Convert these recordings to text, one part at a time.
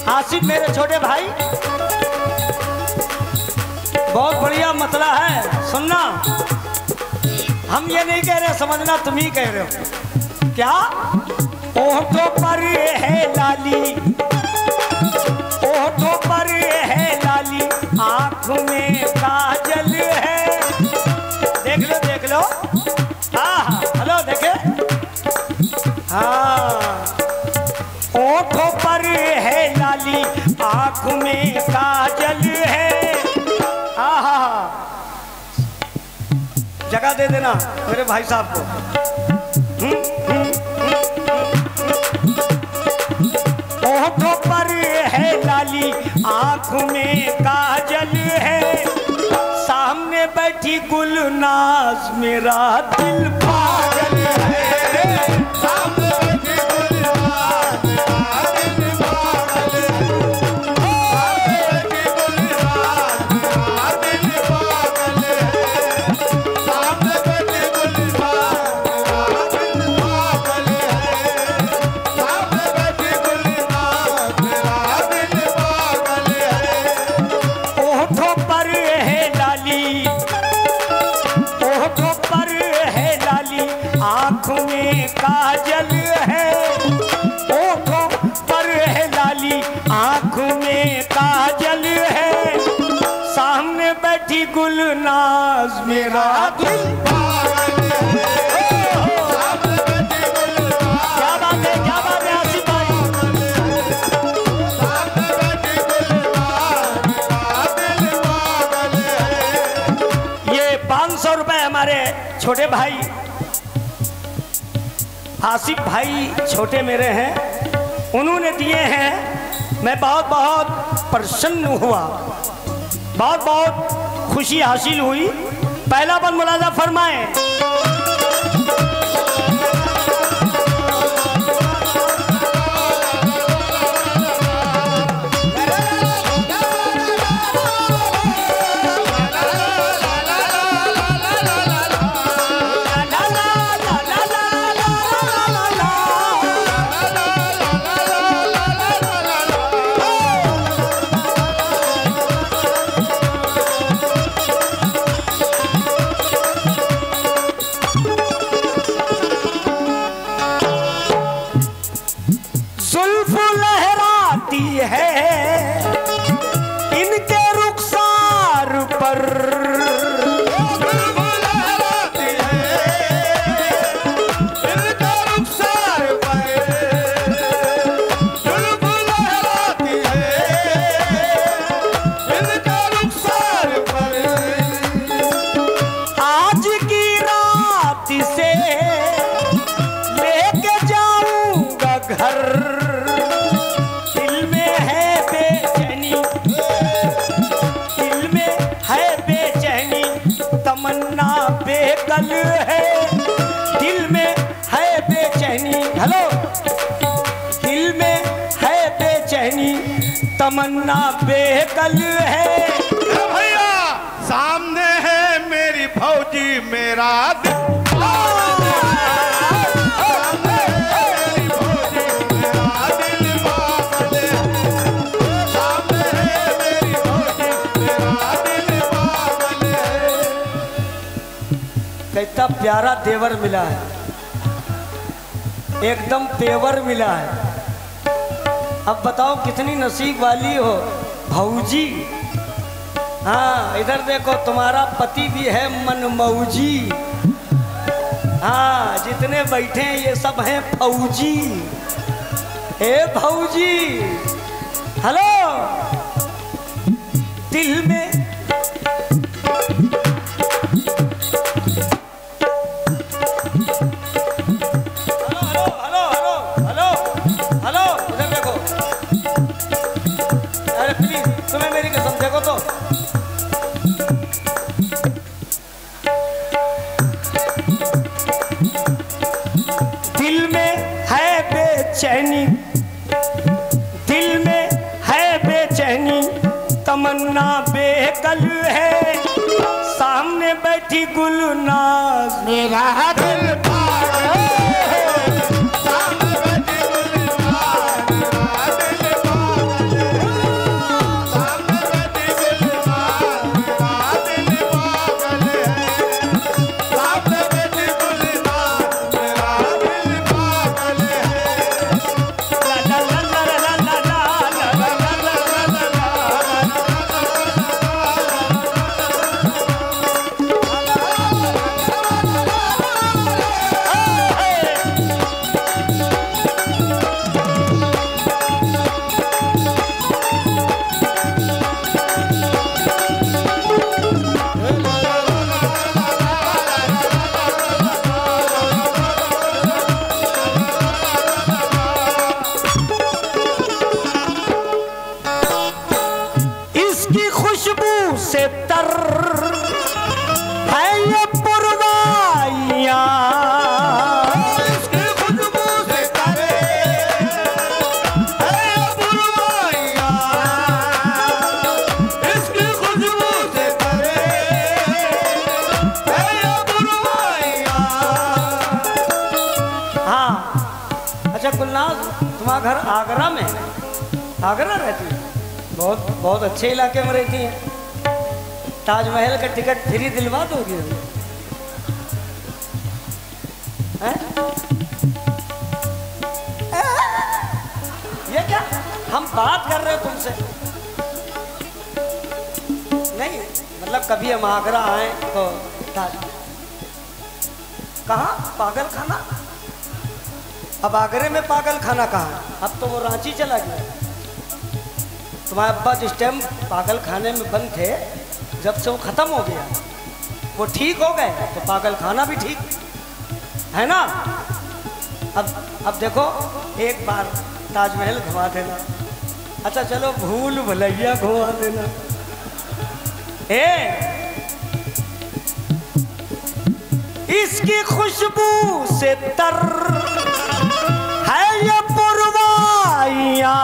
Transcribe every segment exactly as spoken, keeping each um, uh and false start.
आसिफ मेरे छोटे भाई, बहुत बढ़िया मसला है, सुनना। हम ये नहीं कह रहे, समझना तुम ही कह रहे हो। क्या ओठों पर है लाली, ओठों पर है लाली, आँख में काजल है। देख लो देख लो, हाँ हाँ हेलो देखे, हाँ ओठों पर है लाली, आँख में काजल है। हाँ हाँ हाँ जगह दे देना मेरे भाई साहब को। ओठों पर है लाली, आँख में काजल है, सामने बैठी गुलनाज मेरा दिल पागल है। सामने बैठी गुलनाज मेरा दिल पागल है। सामने बैठी गुलनाज मेरा दिल पागल है। सामने बैठी गुलनाज मेरा दिल पागल है। ओठों पर है लाली, ओठों पर है लाली, आँख में काजल है। ओठों पर है लाली, आँख में काजल है, सामने बैठी गुलनाज मेरा दिल पागल है। सामने बैठी गुलनाज, क्या बात है क्या बात है आसिफ भाई। सामने बैठी गुलनाज मेरा दिल पागल है। ये पाँच सौ रुपए हमारे छोटे भाई आसिफ भाई छोटे मेरे हैं, उन्होंने दिए हैं। मैं बहुत बहुत प्रसन्न हुआ, बहुत बहुत खुशी हासिल हुई। पहला बंद मुलाजा फरमाएं। तमन्ना बेकल है। भैया सामने है मेरी फौजी मेरा दिल, सामने है मेरी फौजी मेरा दिल पागल है। सामने है मेरी फौजी मेरा दिल पागल है। कितना प्यारा देवर मिला है, एकदम पेवर मिला है। अब बताओ कितनी नसीब वाली हो भौजी। हाँ इधर देखो, तुम्हारा पति भी है मनमौजी। हाँ जितने बैठे हैं ये सब हैं फौजी। ए भौजी हेलो, दिल में बेचैनी, दिल में है बेचैनी, तमन्ना बेकल है, सामने बैठी गुलनाज मेरा दिल पागल है। सामने बैठी गुलनाज मेरा दिल पागल है। से तर है ये पुरवाइयाँ, इसकी खुशबू से करे है ये पुरवाइयाँ, इसकी खुशबू से करे है ये पुरवाइयाँ। हाँ। अच्छा गुलनाज, तुम्हारा घर आगरा में है? आगरा रहती है? बहुत बहुत अच्छे इलाके में रहती हैं। ताजमहल का टिकट फ्री दिलवा दोगी हमें? हैं? ये क्या हम बात कर रहे हो तुमसे? नहीं मतलब कभी हम आगरा आए तो ताज कहाँ पागल खाना? अब आगरे में पागल खाना कहाँ? अब तो वो रांची चला गया। तुम्हारे अब्बा जिस टाइम पागल खाने में बंद थे, जब से वो खत्म हो गया, वो ठीक हो गए तो पागल खाना भी ठीक है ना। अब अब देखो एक बार ताजमहल घुमा देना। अच्छा चलो भूल भुलैया घुमा देना। ए इसकी खुशबू से तर है ये पुरवाइयाँ,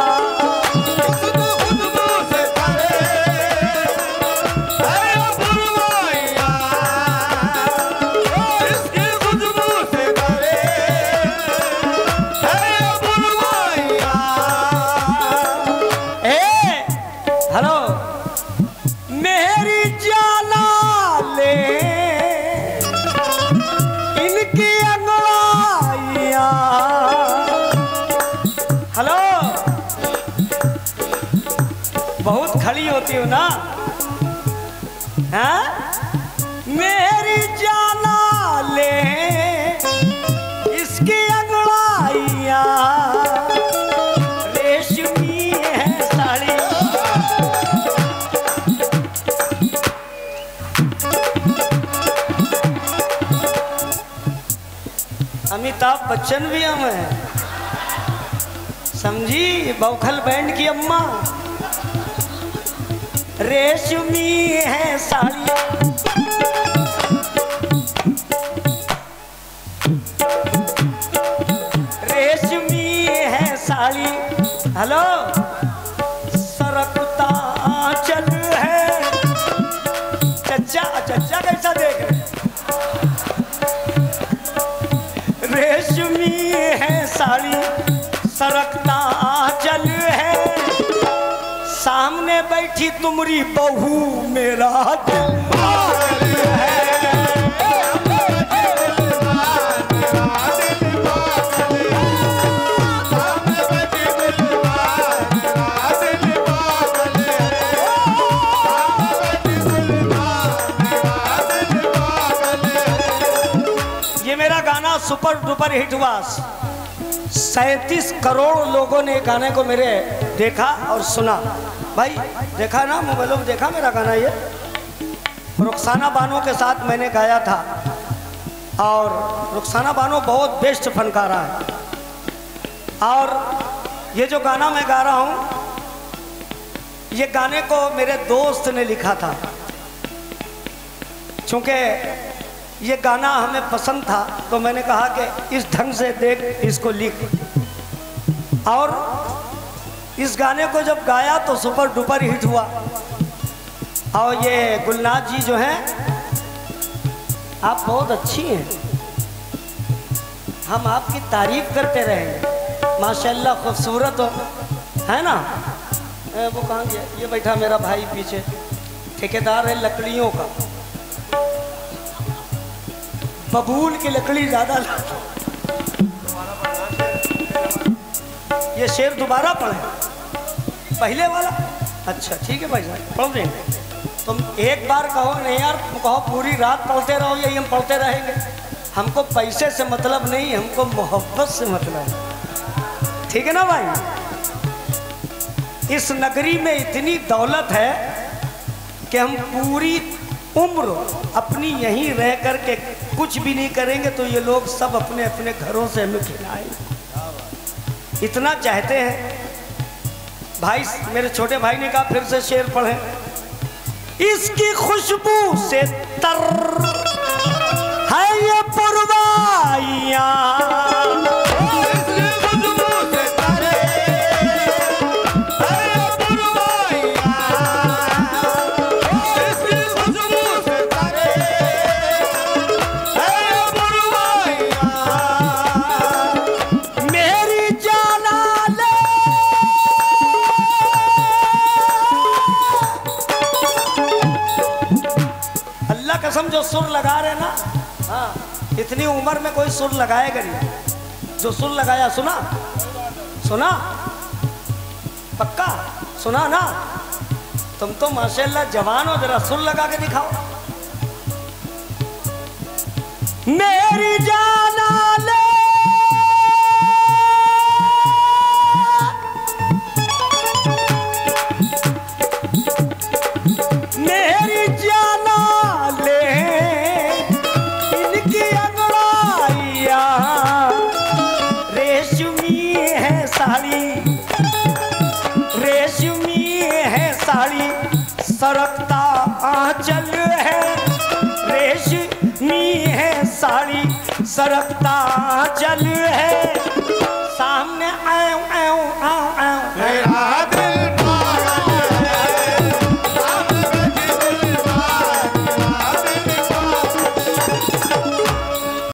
खड़ी होती हो ना। हाँ? मेरी जाना ले इसकी अंगड़ाइयाँ, रेशमी है साड़ी। अमिताभ बच्चन भी हम हैं, समझी? बौखल बैंड की अम्मा। रेशमी है साड़ी, रेशमी है साड़ी। हेलो सरकता आंचल है। चच्चा चच्चा कैसा देख रहे? रेशमी है साड़ी, सरकता आंचल है। सामने बैठी तुम्हारी बहू मेरा दिल पागल है। ये मेरा गाना सुपर डुपर हिट हुआ। सैंतीस करोड़ लोगों ने गाने को मेरे देखा और सुना। भाई देखा ना, मोबाइलों में देखा मेरा गाना। ये रुखसाना बानो के साथ मैंने गाया था और रुखसाना बानो बहुत बेस्ट फनकारा है। और ये जो गाना मैं गा रहा हूँ, ये गाने को मेरे दोस्त ने लिखा था। चूँकि ये गाना हमें पसंद था तो मैंने कहा कि इस ढंग से देख, इसको लिख। और इस गाने को जब गाया तो सुपर डुपर हिट हुआ। और ये गुलनाज जी जो हैं, आप बहुत अच्छी हैं, हम आपकी तारीफ करते रहेंगे। माशाल्लाह खूबसूरत हो, है ना। ए, वो कहाँ गया? ये बैठा मेरा भाई पीछे, ठेकेदार है लकड़ियों का। बबूल की लकड़ी ज़्यादा। ये शेर दोबारा पढ़े, पहले वाला? अच्छा ठीक है भाई साहब, पढ़ देंगे। तुम एक बार कहो नहीं यार, तुम कहो पूरी रात पढ़ते रहो, यही हम पढ़ते रहेंगे। हमको पैसे से मतलब नहीं, हमको मोहब्बत से मतलब है। ठीक है ना भाई? इस नगरी में इतनी दौलत है कि हम पूरी उम्र अपनी यहीं रह कर के कुछ भी नहीं करेंगे तो ये लोग सब अपने अपने घरों से हमें खिलाएंगे। इतना चाहते हैं। भाई मेरे छोटे भाई ने कहा फिर से शेर पढ़ें। इसकी खुशबू से तर है ये पुरवाइयाँ। कसम जो सुर लगा रहे ना, हाँ, इतनी उम्र में कोई सुर लगाएगा नहीं। जो सुर लगाया सुना सुना पक्का सुना ना? तुम तो माशाल्लाह जवान हो, जरा सुर लगा के दिखाओ। मेरी जाना ले मेरी जाना इनकी अंगड़ाइयाँ रेशमी है साड़ी, रेशमी है साड़ी, सरकता आंचल है। रेशमी है साड़ी, सरकता आंचल है।